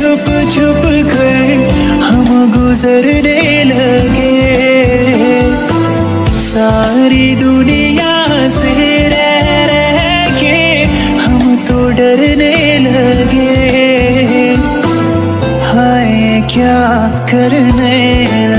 छुप छुप कर हम गुजरने लगे, सारी दुनिया से रह के हम तो डरने लगे। हाय क्या करने